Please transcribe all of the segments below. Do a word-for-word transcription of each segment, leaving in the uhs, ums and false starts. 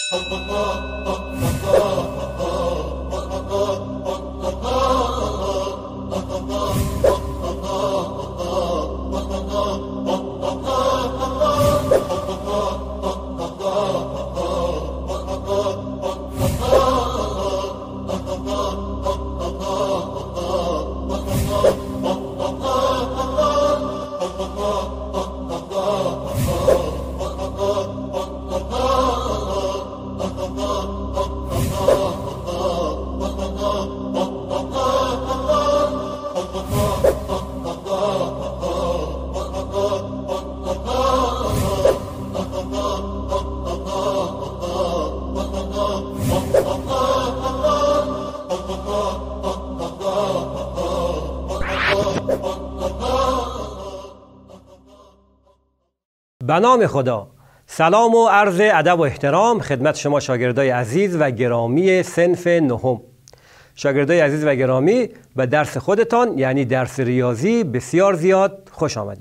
به نام خدا. سلام و عرض ادب و احترام خدمت شما شاگردای عزیز و گرامی صنف نهم. شاگردای عزیز و گرامی، به درس خودتان یعنی درس ریاضی بسیار زیاد خوش آمدید.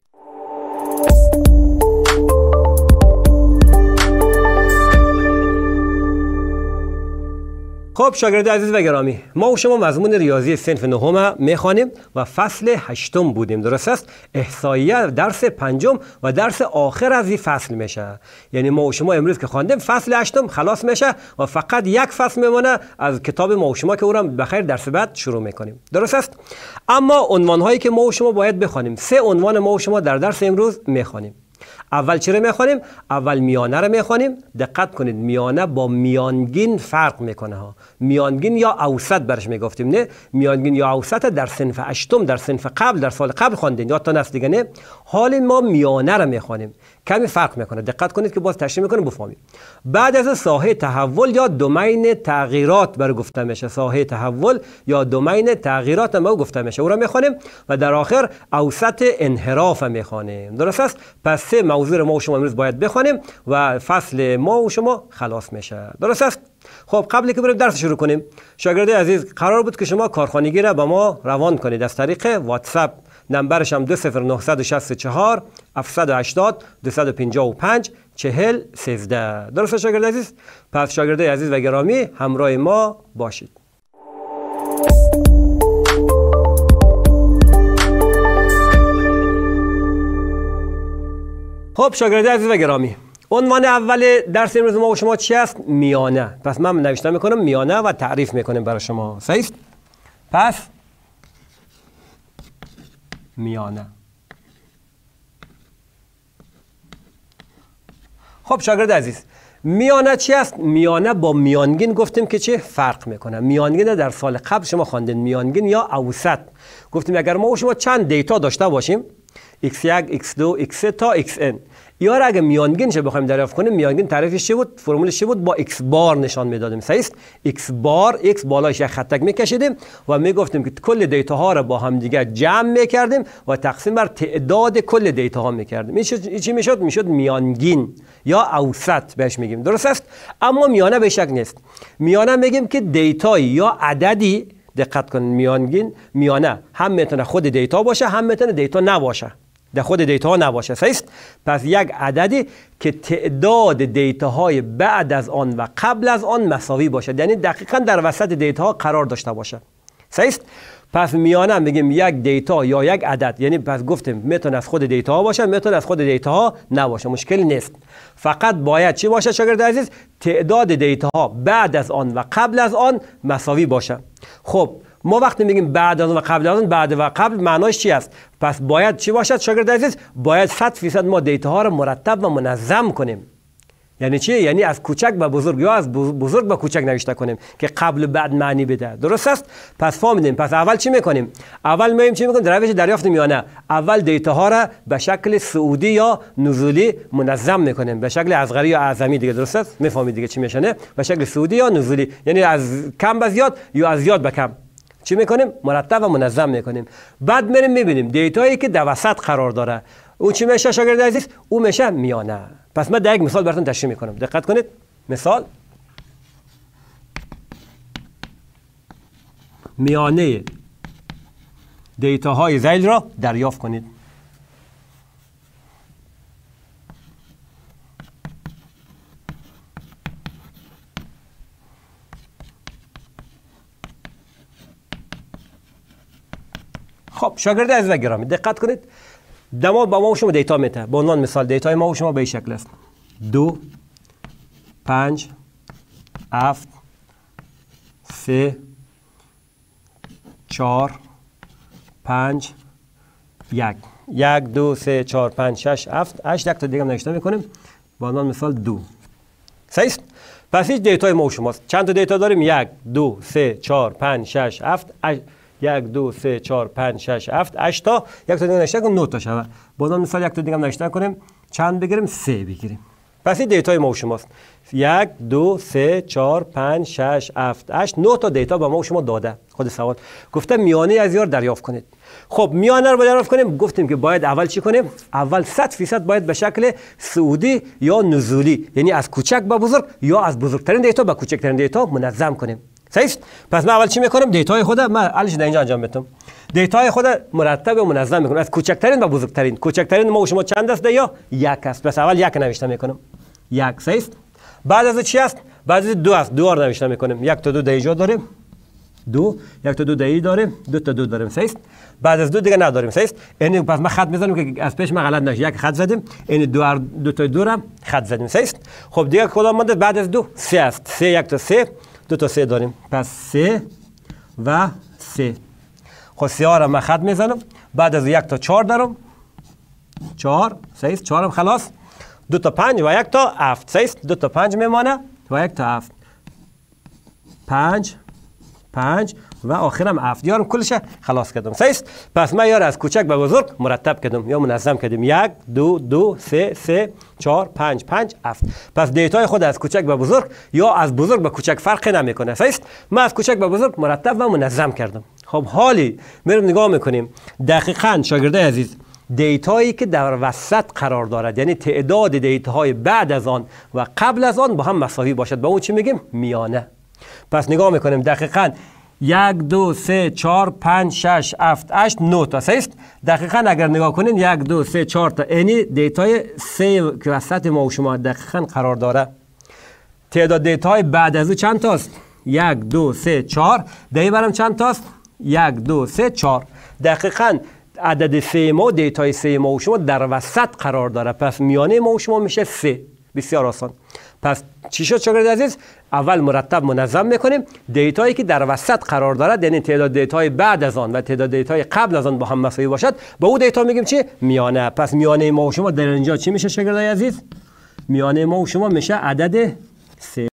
خب شاگردای عزیز و گرامی، ما و شما مضمون ریاضی صنف نهم میخوانیم و فصل هشتم بودیم، درست است؟ احصائیه درس پنجم و درس آخر از این فصل میشه. یعنی ما و شما امروز که خواندیم فصل هشتم خلاص میشه و فقط یک فصل میمونه از کتاب ما و شما که او را بخیر درس بعد شروع میکنیم، درست است؟ اما عنوان هایی که ما و شما باید بخوانیم، سه عنوان ما و شما در درس امروز میخوانیم. اول چی رو میخوانیم؟ اول میانه رو میخوانیم. دقت کنید، میانه با میانگین فرق میکنه ها. میانگین یا اوسط برش میگفتیم، نه؟ میانگین یا اوسط در صنف هشتم، در صنف قبل، در سال قبل خواندین، یادتون هست دیگه، نه؟ حال ما میانه رو میخوانیم، کمی فرق میکنه. دقت کنید که باز تشریح میکنیم بفهمید. بعد از ساحه تحول یا دومین تغییرات بر گفته میشه، ساحه تحول یا دومین تغییرات ما گفته میشه، او رو میخوانیم و در آخر اوسط انحراف میخوانیم، درست است؟ پس سه موضوع ما و شما امروز باید بخوانیم و فصل ما و شما خلاص میشه، درست است؟ خب قبل که بریم درس شروع کنیم، شاگردای عزیز، قرار بود که شما کارخانگی را به ما روان کنید از طریق واتساپ. نمبرش هم دو صفر نه شش چهار هفت هشتاد دو پنج پنج چهل سیزده. درست شاگردای عزیز؟ پس شاگردای عزیز و گرامی همراه ما باشید. خب شاگردای عزیز و گرامی، عنوان اول درس امروز ما و شما چی است؟ میانه. پس من نوشته میکنم میانه و تعریف میکنم برای شما، صحیح است؟ پس میانه. خب شاگرد عزیز، میانه چی است؟ میانه با میانگین گفتیم که چه فرق میکنه. میانگین در سال قبل شما خواندین، میانگین یا اوسط. گفتیم اگر ما و شما چند دیتا داشته باشیم، ایکس یک، ایکس دو، ایکس سه تا ایکس ان، یا اگه میانگینش بخوایم دریافت کنیم، میانگین تعریفش چی بود؟ فرمولش چی بود؟ با ایکس بار نشان میدادیم، صحیح است؟ ایکس بار، ایکس بالایش یک خطک میکشیدیم و میگفتیم که کل دیتا ها را با هم دیگه جمع میکردیم و تقسیم بر تعداد کل دیتا ها میکردیم. این چی میشد؟ میشد میانگین یا اوسط بهش میگیم، درست است؟ اما میانه به شک نیست. میانه میگیم که دیتایی یا عددی، دقت کنید، میانگین میانه هم میتونه خود دیتا باشه، هم میتونه دیتا نباشه، در خود دیتا ها نباشه، صحیح است؟ پس یک عددی که تعداد دیتا های بعد از آن و قبل از آن مساوی باشه، یعنی دقیقاً در وسط دیتا ها قرار داشته باشه، صحیح است؟ پس میانه میگیم یک دیتا یا یک عدد، یعنی پس گفتیم میتونه از خود دیتا ها باشه، میتونه از خود دیتا ها نباشه، مشکل نیست. فقط باید چی باشه شاگرد عزیز؟ تعداد دیتا ها بعد از آن و قبل از آن مساوی باشه. خب ما وقتی میگیم بعد از اون و قبل از اون، بعد و قبل معناش چی است؟ پس باید چی باشد شاگرد عزیز؟ باید صد فیصد ما دیتا ها رو مرتب و منظم کنیم. یعنی چی؟ یعنی از کوچک به بزرگ یا از بزرگ به کوچک نوشته کنیم که قبل و بعد معنی بده، درست است؟ پس فهمیدیم. پس اول چی میکنیم؟ اول میایم چی میکنیم؟ در روش دریافت میانه، اول دیتا ها را به شکل صعودی یا نزولی منظم میکنیم، به شکل اصغری یا اعظمی دیگه، درست است؟ میفهمید دیگه چی میشه، نه؟ به شکل صعودی یا نزولی، یعنی از کم به زیاد یا از زیاد به کم. چی میکنیم؟ مرتب و منظم میکنیم. بعد میریم میبینیم دیتایی که در وسط قرار داره، اون چی میشه شاگرد عزیز؟ اون میشه میانه. پس من در یک مثال براتون تشریح میکنم، دقت کنید. مثال، میانه دیتاهای ذیل را دریافت کنید. خب شاگرد عزیز و گرامی دقت کنید، دما با ما و شما دیتا میده. به عنوان مثال دیتای ما و شما به این شکل است: دو، پنج، هفت، سه، چهار، پنج، یک. یک، دو، سه، چهار، پنج، شش، هفت، هشت. یک تا دیگه هم نوشته میکنیم با عنوان مثال دو. صحیح است؟ پس هیچ دیتای ما و شماست. چند تا دیتا داریم؟ یک، دو، سه، چهار، پنج، شش، هفت، هشت. یک، دو، سه، چهار، پنج، شش، هفت، هشت تا. یک تا دیگه نوشته کنیم نه تا شود. با عنوان مثال یک تا دیگه هم نوشته کنیم، چند بگیریم؟ سه بگیریم. پس این دیتای ما و شماست. یک، دو، سه، چهار، پنج، شش، هفت، هشت، نه تا دیتا به ما و شما داده. خود سوال گفته میانه از یار دریافت کنید. خب میانه رو دریافت کنیم، گفتیم که باید اول چی کنیم؟ اول صد فیصد باید به شکل صعودی یا نزولی، یعنی از کوچک به بزرگ یا از بزرگترین دیتا به کوچکترین دیتا منظم کنیم. صحیح است؟ پس من اول چی میکنم؟ دیتای خود من حلش در اینجا انجام میدم. دیتای خود مرتب و منظم میکنم از کوچکترین به بزرگترین. کوچکترین ما و شما چند است؟ یا یک است. پس اول یک نوشته میکنم. یک. صحیح است؟ بعد از چی است؟ بعد از دو است. دو رو نوشته میکنیم. یک تا دو در اینجا داریم. دو. یک تا دو در این داریم. دو تا دو داریم. صحیح است؟ بعد از دو دیگه نداریم. صحیح است؟ یعنی پس ما خط میزنیم که از پیش ما غلط نشه. یک خط زدیم. این دو دو تا دو رو خط زدیم. صحیح است؟ خب دیگه کدام مونده بعد از دو؟ سه است. سه. یک تا سه. دو تا سه داریم. پس سه و سه. خب سه ها رو من خط میزنم. بعد از یک تا چهار دارم. چهار. صحیح است؟ چهار هم خلاص. دو تا پنج و یک تا هفت. صحیح است؟ دو تا پنج میمانه و یک تا هفت. پنج پنج و آخرم هفت. یارم کلش خلاص کردم. صحیح است؟ پس من یار از کوچک به بزرگ مرتب کردم یا منظم کردم. یک، دو، دو، سه، سه، چهار، پنج، پنج، هفت. پس دیتای خود از کوچک به بزرگ یا از بزرگ به کوچک فرقی نمیکنه. صحیح است؟ من از کوچک به بزرگ مرتب و منظم کردم. خب حالی میریم نگاه میکنیم دقیقاً شاگرده عزیز دیتایی که در وسط قرار دارد، یعنی تعداد دیتاهای بعد از آن و قبل از آن با هم مساوی باشد، با اون چی میگیم؟ میانه. پس نگاه میکنیم دقیقاً یک، دو، سه، چهار، پنج، شش، هفت، هشت، نه تا. صحیح است؟ دقیقاً اگر نگاه کنین یک، دو، سه، چهار تا، یعنی دیتای سه که وسط ما و شما دقیقاً قرار داره. تعداد دیتاهای بعد از او چند تاست؟ یک، دو، سه، چهار. دیگه برام چند تاست؟ یک، دو، سه، چهار. دقیقاً عدد سه ما، دیتای سه ما و شما در وسط قرار داره. پس میانه ما و شما میشه سه. بسیار آسان. پس چی شد شاگرد عزیز؟ اول مرتب منظم میکنیم. دیتایی که در وسط قرار دارد، یعنی تعداد دیتای بعد از آن و تعداد دیتای قبل از آن با هم مساوی باشد، با اون دیتا میگیم چی؟ میانه. پس میانه ما و شما در اینجا چی میشه شاگرد عزیز؟ میانه ما و شما میشه عدد سه.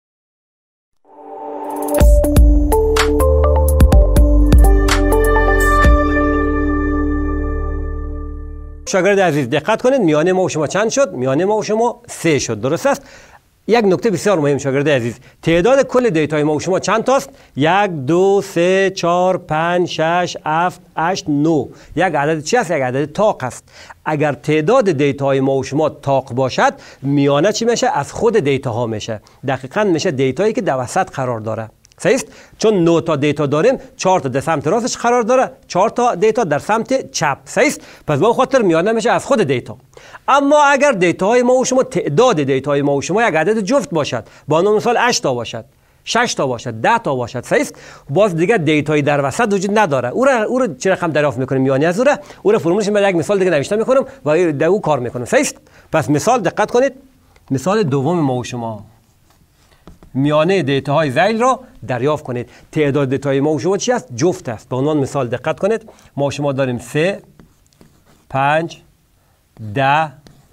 شاگرد عزیز دقت کنید، میانه ما و شما چند شد؟ میانه ما و شما سه شد. درست است؟ یک نکته بسیار مهم شاگرد عزیز، تعداد کل دیتای ما و شما چند تاست؟ یک، دو، سه، چهار، پنج، شش، هفت، هشت، نه. یک عدد چی است؟ یک عدد طاق است. اگر تعداد دیتای ما و شما طاق باشد، میانه چی میشه؟ از خود دیتاها میشه. دقیقاً میشه دیتایی که در وسط قرار داره. صحیح است؟ چون نه تا دیتا داریم، چهار تا در سمت راستش قرار داره، چهار تا دیتا در سمت چپ. صحیح است؟ پس با خاطر میانه میشه از خود دیتا. اما اگر دیتاهای ما و شما، تعداد دیتاهای ما و شما یک عدد جفت باشد، با عنوان مثال هشت تا باشد، شش تا باشد، ده تا باشد، صحیح است؟ باز دیگه دیتایی در وسط وجود نداره. او را او را چه رقم دریافت میکنیم؟ میانه از او را او را فرمولش من یک مثال دیگه نوشته میکنم و در او کار میکنم. صحیح است؟ پس مثال دقت کنید. مثال دوم ما و شما، میانه دیتاهای ذیل را دریافت کنید. تعداد دیتاهای ما و شما چی است؟ جفت است. به عنوان مثال دقت کنید، ما و شما داریم سه، پنج، ده،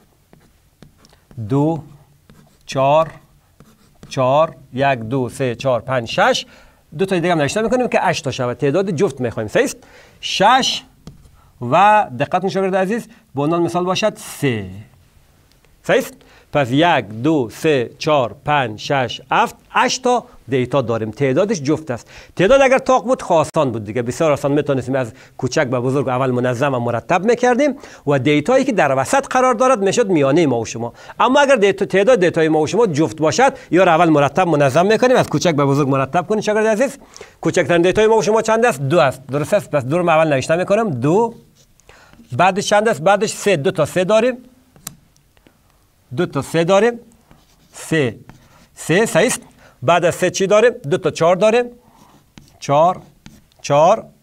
دو، چهار، چهار، یک، دو، سه، چهار، پنج، شش. دو تا دیگه هم نوشته میکنیم که هشت تا شود. تعداد جفت میخوایم. صحیح است؟ شش و دقت کنید شاگرد عزیز، به عنوان مثال باشد سه. صحیح است؟ پس یک، دو، سه، چهار، پنج، شش، هفت، هشت تا دیتا داریم. تعدادش جفت است. تعداد اگر طاق بود آسان بود دیگه، بسیار آسان میتونستیم از کوچک به بزرگ اول منظم و مرتب میکردیم و دیتایی که در وسط قرار دارد میشد میانه ما و شما. اما اگر دیتا تعداد دیتای ما و شما جفت باشد، یا اول مرتب منظم میکنیم، از کوچک به بزرگ مرتب کنید شاگرد عزیز. کوچکترین دیتای ما و شما چند است؟ دو است. درست است؟ پس دو رو اول نوشته میکنم. دو. بعدش چند است؟ بعدش سه. دو تا سه داریم. دو تا سه داریم. سه. سه. صحیح است؟ بعد از سه چی داریم؟ دو تا چهار داریم. چهار. چهار.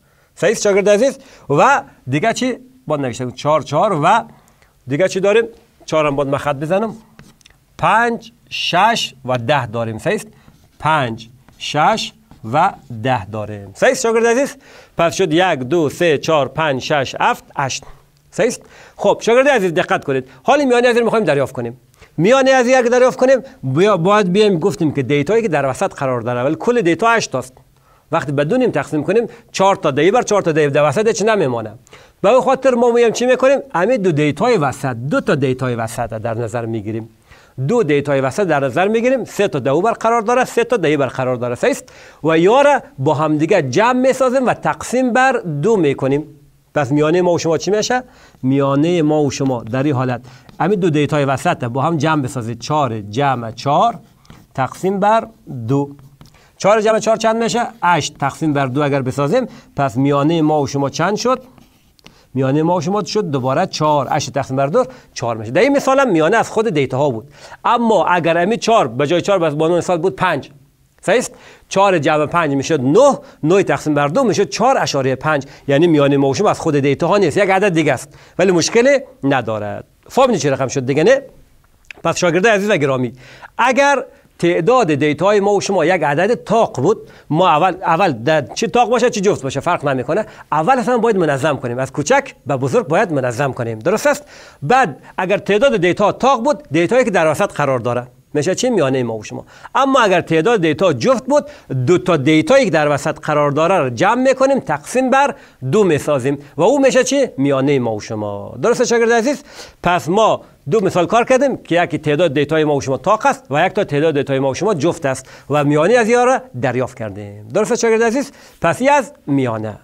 صحیح شاگرد عزیز؟ و دیگه چی باید نوشته کنیم؟ چهار چهار و دیگه چی داریم؟ چهار هم باید من خط بزنم. پنج شش و ده داریم. صحیح؟ پنج شش و ده داریم. صحیح شاگرد عزیز؟ پس شد یک دو سه چهار پنج شش هفت هشت. صحیح؟ خب شاگرد عزیز دقت کنید. حالا میانه از این میخوایم دریافت کنیم. میانه از یک دریافت کنیم باید بیایم گفتیم که دیتایی که در وسط قرار داره ولی کل دیتا هشت است. وقتی بدونیم تقسیم کنیم چهار تا دی بر چهار تا دی در وسط چی نمیمونه. به این خاطر ما میایم چی میکنیم؟ همین دو دیتای وسط دو تا دیتای وسط در نظر میگیریم. دو دیتای وسط در نظر میگیریم. سه تا دو برقرار داره، سه تا دی برقرار داره. صحیح؟ و یاره با هم دیگه جمع میسازیم و تقسیم بر دو میکنیم. پس میانه ما و شما چی میشه؟ میانه ما و شما در این حالت همین دو دیتای وسط با هم جمع بسازید. چهار جمع چهار تقسیم بر دو. چهار جمع چهار چند میشه؟ هشت تقسیم بر دو اگر بسازیم پس میانه ما و شما چند شد؟ میانه ما و شما شد دوباره چهار. هشت تقسیم بر دو چهار میشه. در این مثال هم میانه از خود دیتا ها بود. اما اگر امی چهار به جای چهار بس با نو مثال بود پنج. صحیح؟ چهار جمع پنج میشد نه. نه تقسیم بر دو میشد چهار اشاره پنج. یعنی میانه ما و شما از خود دیتا ها نیست، یک عدد دیگه است ولی مشکلی ندارد. فهمیدید چه رقم شد دیگه نه؟ پس شاگرد عزیز و گرامی اگر تعداد دیتاهای ما و شما یک عدد تاق بود ما اول اول در چه تاق باشه چه جفت باشه فرق نمیکنه. اول اصلا باید منظم کنیم، از کوچک به بزرگ باید منظم کنیم. درست است؟ بعد اگر تعداد دیتا تاق بود دیتایی که در وسط قرار داره میشه چی؟ میانه ما و شما. اما اگر تعداد دیتا جفت بود دو تا دیتایی که در وسط قرار داره رو جمع میکنیم تقسیم بر دو میسازیم و او میشه چی؟ میانه ما و شما. درسته شاگرد عزیز؟ پس ما دو مثال کار کردیم که یکی تعداد دیتای ما و شما تاق است و یک تا تعداد دیتای ما و شما جفت است و میانه از یا را دریافت کردیم. درسته شاگرد عزیز؟ پس این از میانه.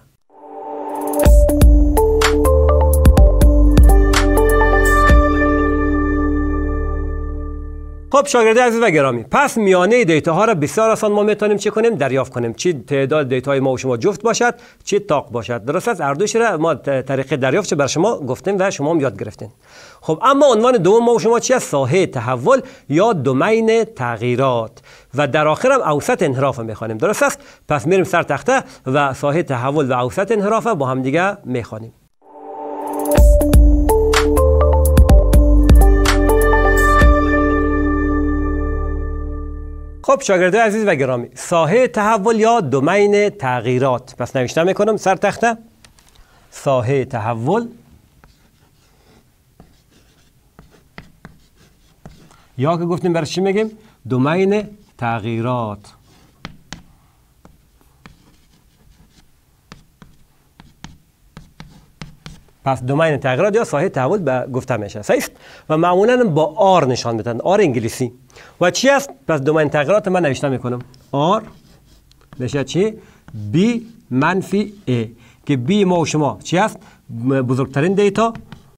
خب شاگرد عزیز و گرامی پس میانه دیتا ها را بسیار آسان ما میتونیم چه کنیم؟ دریافت کنیم. چی تعداد دیتای ما و شما جفت باشد چی تاق باشد. درست است؟ هر دوش را ما طریق دریافت بر شما گفتیم و شما هم یاد گرفتین. خب اما عنوان دوم ما و شما چی است؟ ساحه تحول یا دومین تغییرات و در آخر هم اوسط انحراف میخوانیم. درست است؟ پس میریم سر تخته و ساحه تحول و اوسط انحراف با هم دیگه میخوانیم. خب شاگرد عزیز و گرامی ساحه تحول یا دومین تغییرات پس نوشته میکنم سر تخته ساحه تحول یا که گفتیم برای چی میگیم؟ دومین تغییرات. پس دومین تغییرات یا ساحه تحول به گفته میشه. صحیح؟ و معمولا با آر نشان میدن، آر انگلیسی. و چی است؟ پس دومین تغییرات من نوشته میکنم آر میشه چی؟ بی منفی ای که بی ما و شما چی است؟ بزرگترین دیتا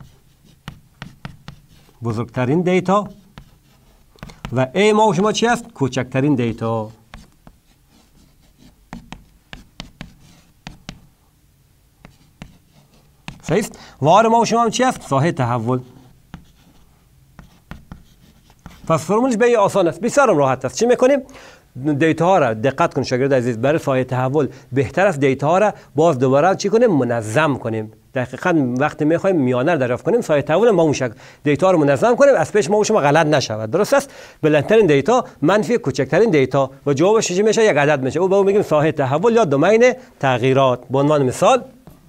بزرگترین دیتا و ای ما و شما چی است؟ کوچکترین دیتا. صحیح؟ و آر ما و شما هم چی است؟ ساحه تحول. پس فرمولش به آسان است، بسیار راحت است. چی میکنیم؟ دیتا ها را دقت کن شاگرد عزیز برای ساحه تحول بهتر است دیتا ها را باز دوباره چی کنیم؟ منظم کنیم. دقیقاً وقتی میخوایم میانه دریافت کنیم ساحه تحول ما اون شکل دیتا رو منظم کنیم از پیش ما و شما غلط نشود. درست است؟ بلندترین دیتا منفی کوچکترین دیتا و جوابش چی میشه؟ یک عدد میشه. او به اون میگیم ساحه تحول یا دومین تغییرات. به عنوان مثال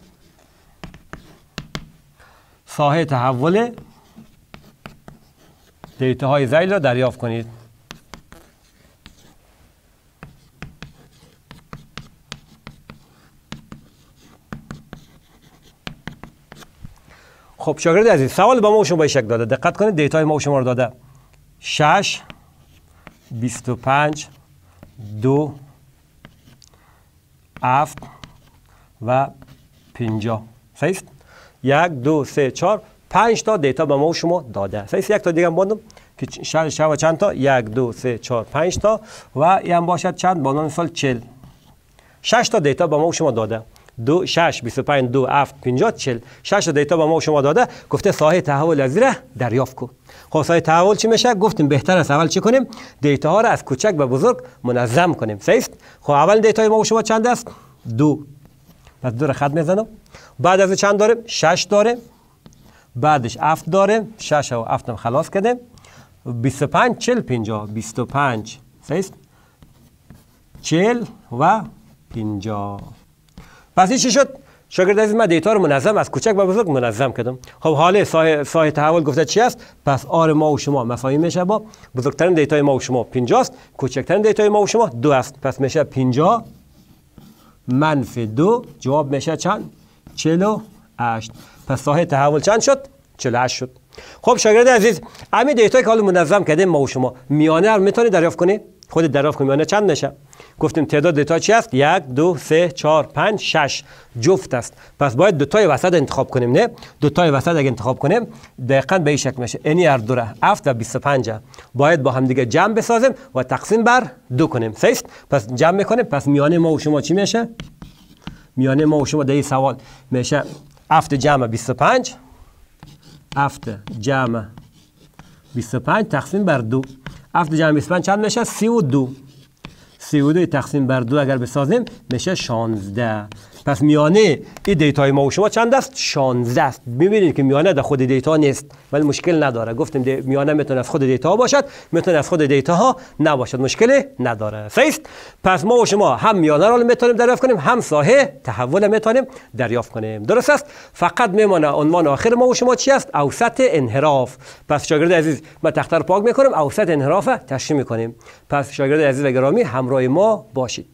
ساحه تحول دیتا های ذیل را دریافت کنید. خب شاگرد عزیز سوال با ما و شما به شکل داده. دقت کنید دیتای ما و شما رو داده شش بیست و پنج دو هفت و پنجاه. صحیح؟ یک دو سه چهار پنج تا دیتا به ما و شما داده. صحیح؟ یک تا دیگه هم باندم که شش و چند تا؟ یک دو سه چهار پنج تا و این هم باشد چند؟ با مثال چهل. شش تا دیتا به ما و شما داده. دو شش بیست و پنج دو هفت پنجاه چهل. شش تا دیتا به ما و شما داده گفته ساحه تحول از زیر دریافت کن. خب ساحه تحول چی میشه؟ گفتیم بهتر است اول چی کنیم؟ دیتا ها را از کوچک به بزرگ منظم کنیم. صحیح؟ خب اول دیتای ما و شما چند است؟ دو. پس دور خط میزنم. بعد از چند داریم؟ شش داریم. بعدش هفت داریم. شش و هفتم خلاص کردیم. بیست و پنج چهل پنجاه. بیست و پنج سیست چهل و پنجاه. پس این چی شد؟ شاگرد عزیز من دیتا رو منظم از کوچک به بزرگ منظم کردم. خب حالا سایه سایه تحول گفته چی است؟ پس آر ما و شما مساوی میشه با بزرگترین دیتای ما و شما پنجاه است، کوچکترین دیتای ما و شما دو است. پس میشه پنجاه منفی دو، جواب میشه چند؟ چهل و هشت. پس سایه تحول چند شد؟ چهل و هشت شد. خب شاگرد عزیز، همین دیتایی که حالا منظم کردیم ما و شما، میانه رو میتونی دریافت کنی؟ خود دریافت کنی میانه چند میشه؟ گفتیم تعداد دیتا چی است؟ یک، دو، سه، چهار، پنج، شش جفت است. پس باید دو تای وسط انتخاب کنیم. نه؟ دو تای وسط اگه انتخاب کنیم دقیقاً به این شکل میشه. اینی هر دو را هفت و بیست و پنج باید با هم دیگه جمع بسازیم و تقسیم بر دو کنیم. سیست؟ پس جمع میکنیم. پس میانه ما و شما چی میشه؟ میانه ما و شما در این سوال میشه هفت جمع بیست و پنج. هفت جمع بیست و پنج تقسیم بر دو. هفت جمع بیست و پنج چند میشه؟ سی و دو. سی و دو تقسیم بر دو اگر بسازیم میشه شانزده. پس میانه این دیتای ما و شما چند است؟ شانزده است. ببینید که میانه در خود دیتا نیست ولی مشکل نداره. گفتیم میانه میتونه از خود دیتا باشد، میتونه از خود دیتا ها نباشد، مشکلی نداره. صحیح؟ پس ما و شما هم میانه رو میتونیم دریافت کنیم، هم ساحه تحول میتونیم دریافت کنیم. درست است؟ فقط میمونه عنوان آخر ما و شما چی است؟ اوسط انحراف. پس شاگرد عزیز ما تخته رو پاک میکنیم، اوسط انحراف تشریح میکنیم. پس شاگرد عزیز و گرامی همراه ما باشید.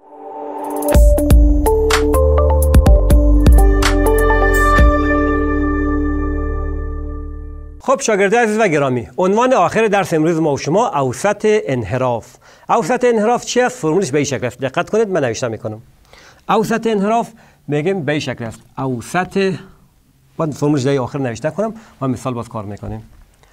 خب شاگرد عزیز و گرامی، عنوان آخر درس امروز ما و شما اوسط انحراف. اوسط انحراف چی است؟ فرمولش به این شکل است. دقت کنید من نوشته میکنم. اوسط انحراف میگیم به این شکل است. اوسط بعد فرمولش در آخر نوشته کنم و مثال باز کار میکنیم.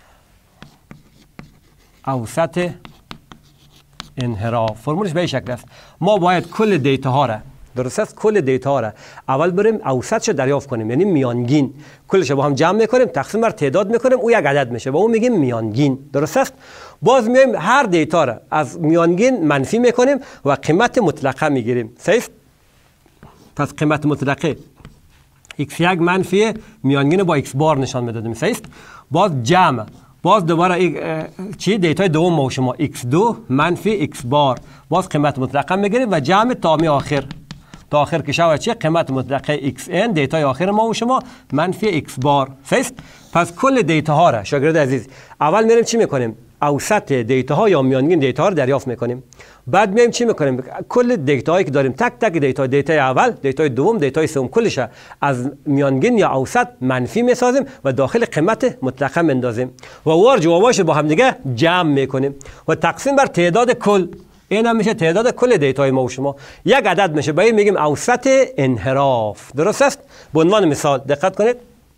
اوسط انحراف فرمولش به این شکل است. ما باید کل دیتا ها را، درست است، کل دیتا ها را اول بریم اوسطش دریافت کنیم، یعنی میانگین. کلش با هم جمع میکنیم، تقسیم بر تعداد میکنیم، او یک عدد میشه، با اون میگیم میانگین. درست است؟ باز میایم هر دیتا را از میانگین منفی میکنیم و قیمت مطلقه میگیریم. صحیح؟ پس قیمت مطلقه x یک منفی میانگین با x بار نشان میدادیم. صحیح؟ باز جمع، باز دوباره چی دیتای دوم ما و شما x دو منفی x بار، باز قیمت مطلقه میگیریم و جمع تا می آخر تا آخر که شود چی؟ قیمت مطلقه xn دیتای آخر ما و شما منفی x بار. صحیح؟ پس کل دیتا ها را شاگرد عزیز اول میریم چی میکنیم؟ اوسط دیتا ها یا میانگین دیتا ها رو دریافت میکنیم. بعد میایم چی میکنیم؟ کل دیتا هایی که داریم تک تک دیتا، دیتای اول، دیتای دوم، دیتای سوم، کلش از میانگین یا اوسط منفی میسازیم و داخل قیمت مطلقه میندازیم و وار جواباش با هم دیگه جمع میکنیم و تقسیم بر تعداد کل. این هم میشه تعداد کل دیتای ما و شما، یک عدد میشه، به این میگیم اوسط انحراف. درست است؟ به عنوان مثال دقت کنید.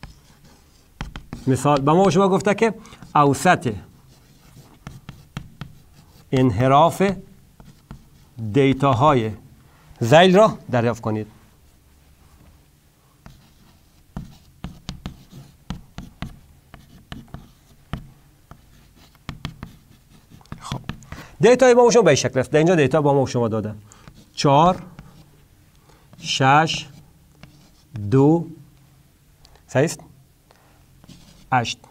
مثال به ما و شما گفته که اوسط انحراف دیتاهای ذیل را دریافت کنید. خب دیتای ما و شما به این شکل است. در اینجا دیتا با ما و شما داده چهار، شش، دو، صحیح؟ هشت.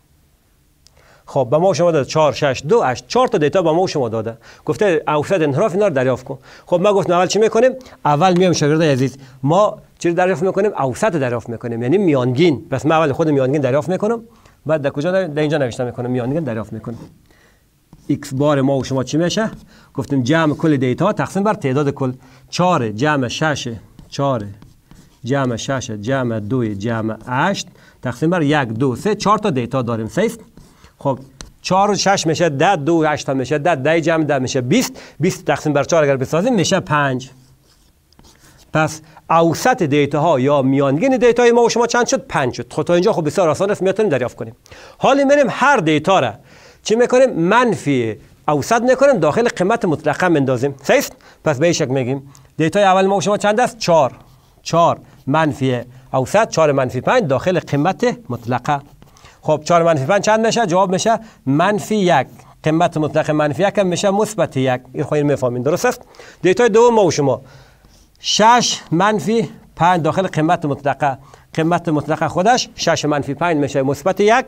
خب به ما و شما داده چهار، شش، دو، هشت. چهار تا دیتا با ما و شما داده. گفته اوسط انحراف اینا رو دریافت کن. خب ما گفتم اول چی میکنیم؟ اول میایم شاگرد عزیز ما چی دریافت میکنیم؟ اوسط دریافت میکنیم، یعنی میانگین. پس من اول خود میانگین دریافت میکنم، بعد در کجا در اینجا نوشته میکنم میانگین دریافت میکنم. x بار ما و شما چی میشه؟ گفتیم جمع کل دیتا تقسیم بر تعداد کل. چهار جمع شش، چهار جمع شش جمع دو جمع هشت تقسیم بر یک، دو، سه. چهار تا دیتا داریم. صحیح؟ خب چهار و شش میشه ده، دو و هشت میشه ده، ده جمع ده میشه بیست. بیست تقسیم بر چهار اگر بسازیم میشه پنج. پس اوسط دیتا ها یا میانگین دیتای ما و شما چند شد؟ پنج شد. خب تا اینجا خب بسیار آسان است، میتونیم دریافت کنیم. حالا میریم هر دیتا را چی میکنیم؟ منفی اوسط میکنیم، داخل قیمت مطلقه میندازیم. صحیح؟ پس به این شکل میگیم دیتای اول ما و شما چند است؟ چهار. چهار منفی اوسط، چهار منفی پنج داخل قیمت مطلقه. خب چهار منفی پنج چند میشه؟ جواب میشه منفی یک. قیمت مطلق منفی یک میشه مثبت یک. این خواهید میفهمین. درست است؟ دیتای دوم ما و شما شش منفی پنج داخل قیمت مطلقه، قیمت مطلقه خودش شش منفی پنج میشه مثبت یک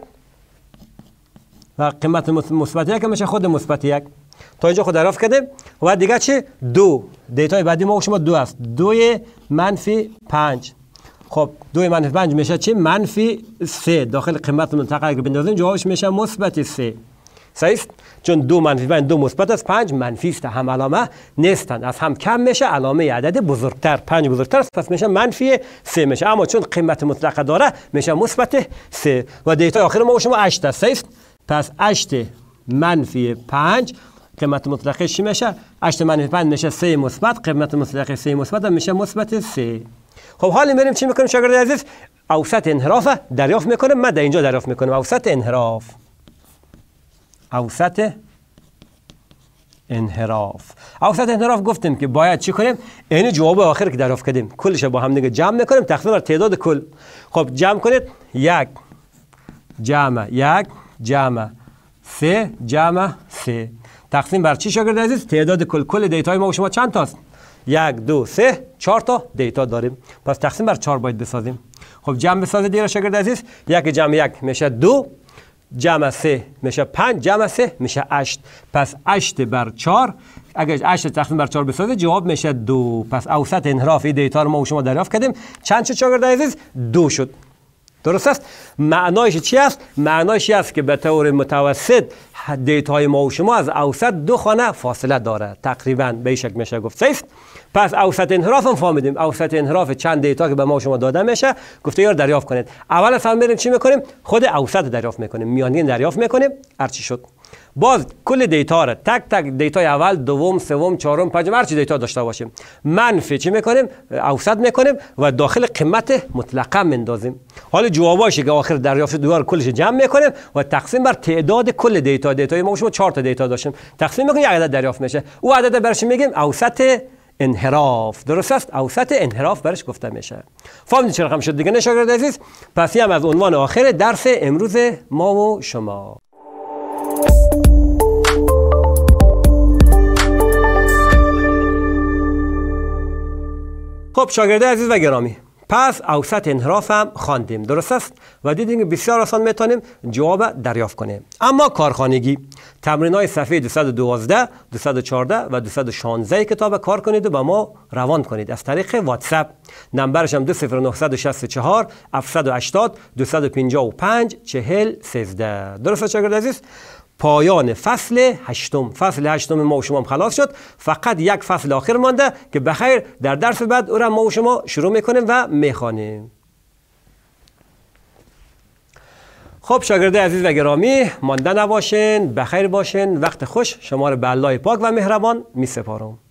و قیمت مثبت یک میشه خود مثبت یک. تا اینجا خود دریافت کردیم. و دیگه چی؟ دو. دیتای بعدی ما شما دو است. دوی منفی پنج. خب دوی منفی پنج میشه چی؟ منفی سه. داخل قیمت منطقه اگر بندازیم جوابش میشه مثبت سه. صحیح است؟ چون دو منفی پنج دو مثبت است، پنج منفی است، هم علامه نیستند، از هم کم میشه، علامه عدد بزرگتر، پنج بزرگتر است، پس میشه منفی سه میشه. اما چون قیمت مطلقه داره میشه مثبت سه. و دیتای آخر ما شما هشت است. صحیح است؟ پس هشت منفی پنج قیمت مطلقه چی میشه؟ هشت منفی پنج میشه سه مثبت، قیمت مطلقه سه مثبت میشه مثبت سه. خب حالا میریم چی میکنیم شاگرد عزیز؟ اوسط انحراف دریافت میکنیم. ما در اینجا دریافت میکنیم اوسط انحراف. اوسط انحراف. اوسط انحراف گفتیم که باید چی کنیم؟ این جواب آخر که دریافت کردیم کلش با هم دیگه جمع میکنیم تقسیم بر تعداد کل. خب جمع کنید. یک جمع یک جمع سه جمع سه تقسیم بر چی شاگرد عزیز؟ تعداد کل. کل دیتای ما و شما چند تاست؟ یک دو سه چهار تا دیتا داریم، پس تقسیم بر چهار باید بسازیم. خب جمع بسازید دیگه شاگرد عزیز. یک جمع یک میشه دو، جمع سه میشه پنج، جمع سه میشه هشت. پس هشت بر چهار، اگر هشت تقسیم بر چهار بسازید جواب میشه دو. پس اوسط انحراف این دیتا رو ما و شما دریافت کردیم. چند شد شاگرد عزیز؟ دو شد. درست است؟ معنایش چی است؟ معنایش است که به طور متوسط دیتای ما و شما از اوسط دو خانه فاصله داره، تقریبا به این شکل میشه گفت. صحیح؟ پس اوسط انحراف هم فهمیدیم. اوسط انحراف چند دیتا که به ما و شما داده میشه گفته یار دریافت کنید. اول از همه میریم چی میکنیم؟ خود اوسط دریافت میکنیم، میانگین دریافت میکنیم. هرچی شد باز کل دیتا رو تک تک دیتای اول، دوم، سوم، چهارم، پنجم هر چی دیتا داشته باشیم منفی چی میکنیم؟ اوسط میکنیم و داخل قیمت مطلقه میندازیم. حالا جواباش که آخر دریافت دوباره کلش جمع میکنیم و تقسیم بر تعداد کل دیتا. دیتای ما شما چهار تا دیتا داشتیم، تقسیم میکنیم یک عدد دریافت میشه. او عدد برش میگیم اوسط انحراف. درست است؟ اوسط انحراف برش گفته میشه. فهمیدید چه رقم شد دیگه نه شاگرد عزیز؟ پس این هم از عنوان آخر درس امروز ما و شما. خب شاگرد عزیز و گرامی، پس اوسط انحراف هم خواندیم. درست است؟ و دیدیم که بسیار آسان میتونیم جواب دریافت کنیم. اما کارخانگی تمرین‌های صفحه دویست و دوازده، دویست و چهارده و دویست و شانزده کتاب کار کنید و با ما روان کنید از طریق واتساپ. نمبرش هم دو صفر نه شش چهار هفت هشتاد دویست و پنجاه و پنج چهل سیزده. درست است شاگرد عزیز؟ پایان فصل هشتم. فصل هشتم ما و شما هم خلاص شد. فقط یک فصل آخر مانده که بخیر در درس بعد او را ما و شما شروع میکنیم و میخوانیم. خب شاگرد عزیز و گرامی، مانده نباشین، بخیر باشین. وقت خوش شما را به الله پاک و مهربان می سپارم.